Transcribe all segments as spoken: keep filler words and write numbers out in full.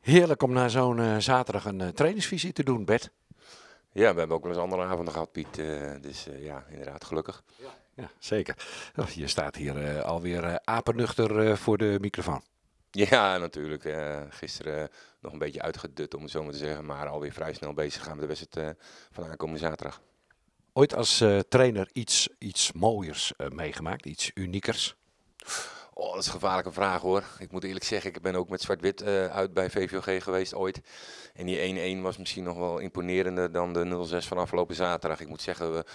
Heerlijk om na zo'n uh, zaterdag een uh, trainingsvisie te doen, Bert. Ja, we hebben ook wel eens andere avonden gehad, Piet. Uh, dus uh, ja, inderdaad, gelukkig. Ja, ja zeker. Oh, je staat hier uh, alweer uh, apennuchter uh, voor de microfoon. Ja, natuurlijk. Uh, gisteren uh, nog een beetje uitgedut, om het zo maar te zeggen. Maar alweer vrij snel bezig gaan met de wedstrijd uh, van aankomende zaterdag. Ooit als uh, trainer iets, iets mooiers uh, meegemaakt, iets uniekers? Oh, dat is een gevaarlijke vraag hoor. Ik moet eerlijk zeggen, ik ben ook met zwart-wit uh, uit bij V V O G geweest ooit. En die één-één was misschien nog wel imponerender dan de nul zes van afgelopen zaterdag. Ik moet zeggen, we,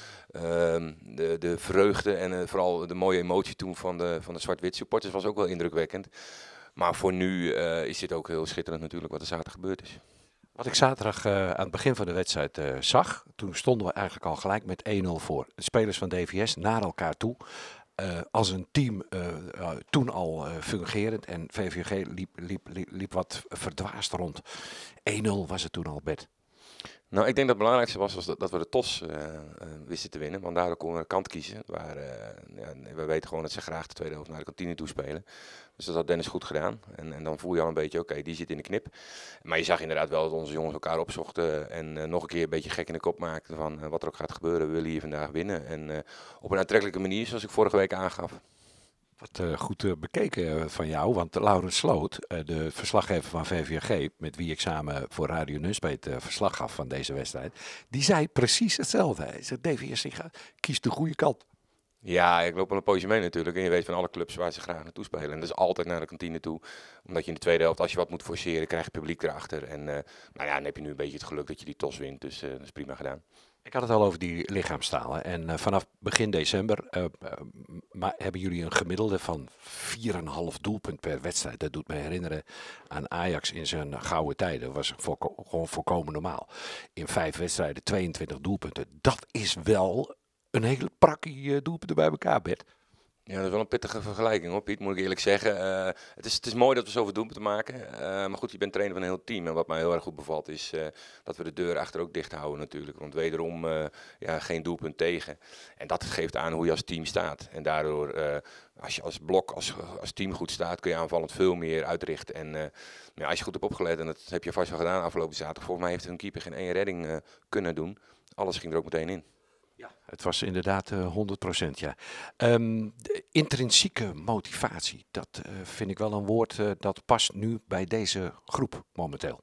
uh, de, de vreugde en uh, vooral de mooie emotie toen van de, van de zwart-wit supporters was ook wel indrukwekkend. Maar voor nu uh, is dit ook heel schitterend natuurlijk wat er zaterdag gebeurd is. Wat ik zaterdag uh, aan het begin van de wedstrijd uh, zag, toen stonden we eigenlijk al gelijk met één nul voor. De spelers van D V S naar elkaar toe. Uh, als een team uh, uh, toen al uh, fungerend en V V O G liep, liep, liep, liep wat verdwaasd rond. één nul was het toen al, Bert. Nou, ik denk dat het belangrijkste was, was dat, dat we de T O S uh, uh, wisten te winnen. Want daardoor konden we een kant kiezen. Waar, uh, ja, we weten gewoon dat ze graag de tweede helft naar de kantine toe spelen. Dus dat had Dennis goed gedaan. En, en dan voel je al een beetje, oké, okay, die zit in de knip. Maar je zag inderdaad wel dat onze jongens elkaar opzochten. En uh, nog een keer een beetje gek in de kop maakten van uh, wat er ook gaat gebeuren. We willen hier vandaag winnen. En uh, op een aantrekkelijke manier, zoals ik vorige week aangaf. Wat uh, goed uh, bekeken van jou, want Laurens Sloot, uh, de verslaggever van V V O G, met wie ik samen voor Radio Nunspeet uh, verslag gaf van deze wedstrijd, die zei precies hetzelfde. Hij zei, D V S kiest de goede kant. Ja, ik loop wel een poosje mee natuurlijk. En je weet van alle clubs waar ze graag naartoe spelen. En dat is altijd naar de kantine toe. Omdat je in de tweede helft, als je wat moet forceren, krijg je publiek erachter. En uh, nou ja, dan heb je nu een beetje het geluk dat je die T O S wint. Dus uh, dat is prima gedaan. Ik had het al over die lichaamstalen. En uh, vanaf begin december uh, uh, maar hebben jullie een gemiddelde van vier komma vijf doelpunt per wedstrijd. Dat doet me herinneren aan Ajax in zijn gouden tijden. Dat was voorko- gewoon volkomen normaal. In vijf wedstrijden tweeëntwintig doelpunten. Dat is wel een hele prakkie uh, doelpunten bij elkaar, Bert. Ja, dat is wel een pittige vergelijking hoor, Piet, moet ik eerlijk zeggen. Uh, het, is, het is mooi dat we zoveel doelpunten maken. Uh, maar goed, je bent trainer van een heel team. En wat mij heel erg goed bevalt is uh, dat we de deur achter ook dicht houden natuurlijk. Want wederom uh, ja, geen doelpunt tegen. En dat geeft aan hoe je als team staat. En daardoor, uh, als je als blok, als, als team goed staat, kun je aanvallend veel meer uitrichten. En uh, ja, als je goed hebt opgelet, en dat heb je vast wel gedaan afgelopen zaterdag. Volgens mij heeft een keeper geen één redding uh, kunnen doen. Alles ging er ook meteen in. Ja, het was inderdaad uh, honderd procent, ja. Um, de intrinsieke motivatie, dat uh, vind ik wel een woord uh, dat past nu bij deze groep momenteel.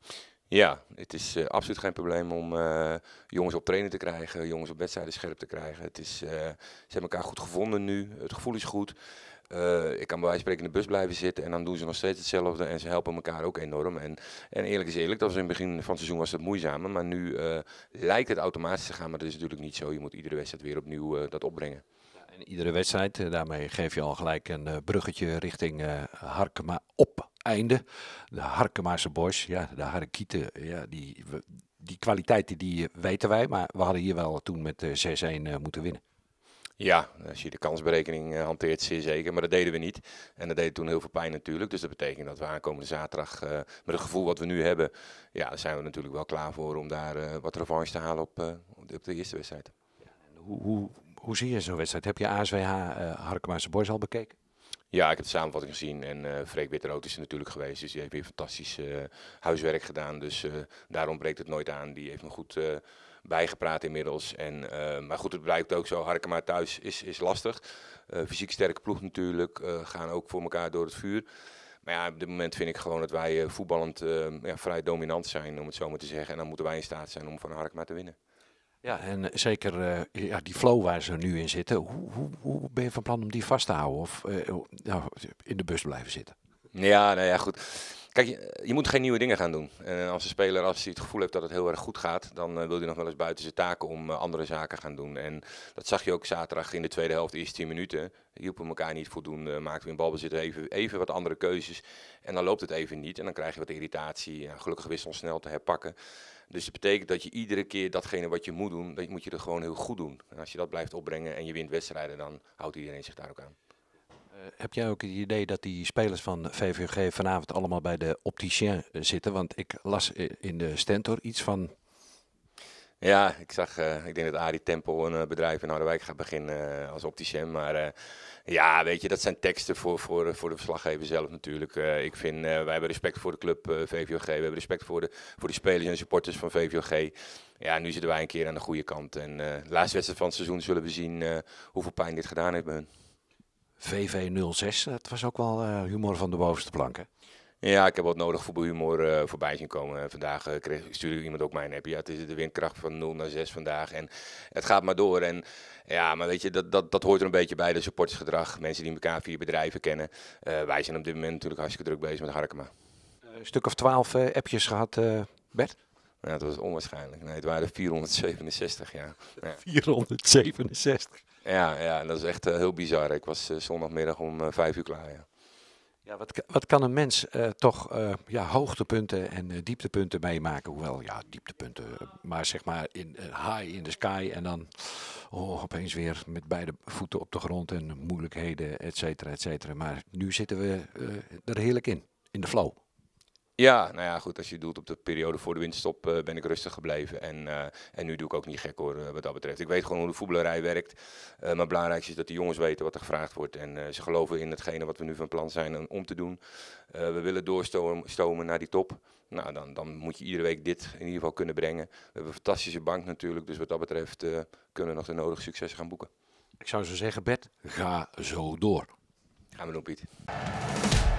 Ja, het is uh, absoluut geen probleem om uh, jongens op trainen te krijgen, jongens op wedstrijden scherp te krijgen. Het is, uh, ze hebben elkaar goed gevonden nu, het gevoel is goed. Uh, ik kan bij wijze van spreken in de bus blijven zitten en dan doen ze nog steeds hetzelfde en ze helpen elkaar ook enorm. En, en eerlijk is eerlijk, dat was in het begin van het seizoen was het moeizamer, maar nu uh, lijkt het automatisch te gaan, maar dat is natuurlijk niet zo. Je moet iedere wedstrijd weer opnieuw uh, dat opbrengen. Ja, en iedere wedstrijd, uh, daarmee geef je al gelijk een uh, bruggetje richting uh, Harkema op einde. De Harkemaarse boys, ja, de Harkieten, ja, die, die kwaliteiten die weten wij, maar we hadden hier wel toen met uh, zes-één uh, moeten winnen. Ja, als je de kansberekening uh, hanteert, zeer zeker. Maar dat deden we niet. En dat deed toen heel veel pijn natuurlijk. Dus dat betekent dat we aankomende zaterdag, uh, met het gevoel wat we nu hebben, ja, daar zijn we natuurlijk wel klaar voor om daar uh, wat revanche te halen op, uh, op de eerste wedstrijd. Ja, en hoe, hoe, hoe zie je zo'n wedstrijd? Heb je A S W H uh, Harkemaarse boys al bekeken? Ja, ik heb de samenvatting gezien en uh, Freek Witteroot is er natuurlijk geweest. Dus die heeft weer fantastisch uh, huiswerk gedaan. Dus uh, daarom breekt het nooit aan. Die heeft me goed uh, bijgepraat inmiddels. En, uh, maar goed, het blijkt ook zo. Harkema thuis is, is lastig. Uh, fysiek sterke ploeg natuurlijk. Uh, gaan ook voor elkaar door het vuur. Maar ja, op dit moment vind ik gewoon dat wij uh, voetballend uh, ja, vrij dominant zijn, om het zo maar te zeggen. En dan moeten wij in staat zijn om van Harkema te winnen. Ja, en zeker uh, ja, die flow waar ze nu in zitten. Hoe, hoe, hoe ben je van plan om die vast te houden of uh, nou, in de bus blijven zitten? Ja, nou ja, goed. Kijk, je, je moet geen nieuwe dingen gaan doen. En als een speler, als hij het gevoel heeft dat het heel erg goed gaat, dan uh, wil hij nog wel eens buiten zijn taken om uh, andere zaken gaan doen. En dat zag je ook zaterdag in de tweede helft, de eerste tien minuten. Hielpen elkaar niet voldoende, maakten we in balbezit even, even wat andere keuzes. En dan loopt het even niet en dan krijg je wat irritatie. Ja, gelukkig wist ons snel te herpakken. Dus dat betekent dat je iedere keer datgene wat je moet doen, dat moet je er gewoon heel goed doen. En als je dat blijft opbrengen en je wint wedstrijden, dan houdt iedereen zich daar ook aan. Uh, heb jij ook het idee dat die spelers van V V O G vanavond allemaal bij de opticien zitten? Want ik las in de Stentor iets van... Ja, ik zag, uh, ik denk dat Arie Tempel een uh, bedrijf in Harderwijk gaat beginnen uh, als opticien. Maar uh, ja, weet je, dat zijn teksten voor, voor, uh, voor de verslaggever zelf natuurlijk. Uh, ik vind, uh, wij hebben respect voor de club uh, V V O G. We hebben respect voor de, voor de spelers en supporters van V V O G. Ja, nu zitten wij een keer aan de goede kant. En uh, de laatste wedstrijd van het seizoen zullen we zien uh, hoeveel pijn dit gedaan heeft bij hun. V V nul zes, dat was ook wel uh, humor van de bovenste plank, hè? Ja, ik heb wat nodig voetbalhumor uh, voorbij zien komen. Vandaag uh, kreeg, stuurde iemand ook mij een appje. Ja, het is de windkracht van nul naar zes vandaag. En het gaat maar door. En ja, maar weet je, dat, dat, dat hoort er een beetje bij, de supportersgedrag. Mensen die elkaar via bedrijven kennen. Uh, wij zijn op dit moment natuurlijk hartstikke druk bezig met Harkema. Een stuk of twaalf uh, appjes gehad, uh, Bert? Ja, dat was onwaarschijnlijk. Nee, het waren vierhonderdzevenenzestig, ja. ja. vierhonderdzevenenzestig? Ja, ja, dat is echt uh, heel bizar. Ik was uh, zondagmiddag om uh, vijf uur klaar, ja. Ja, wat, wat kan een mens uh, toch uh, ja, hoogtepunten en uh, dieptepunten meemaken? Hoewel, ja, dieptepunten, uh, maar zeg maar in uh, high in the sky en dan oh, opeens weer met beide voeten op de grond en moeilijkheden, et cetera, et cetera. Maar nu zitten we uh, er heerlijk in, in de flow. Ja, nou ja, goed, als je doelt op de periode voor de winterstop uh, ben ik rustig gebleven. En, uh, en nu doe ik ook niet gek hoor, uh, wat dat betreft. Ik weet gewoon hoe de voetballerij werkt. Uh, maar het belangrijkste is dat de jongens weten wat er gevraagd wordt. En uh, ze geloven in hetgene wat we nu van plan zijn om te doen. Uh, we willen doorstomen naar die top. Nou, dan, dan moet je iedere week dit in ieder geval kunnen brengen. We hebben een fantastische bank natuurlijk, dus wat dat betreft uh, kunnen we nog de nodige successen gaan boeken. Ik zou zo zeggen, Bert, ga zo door. Gaan we doen, Piet.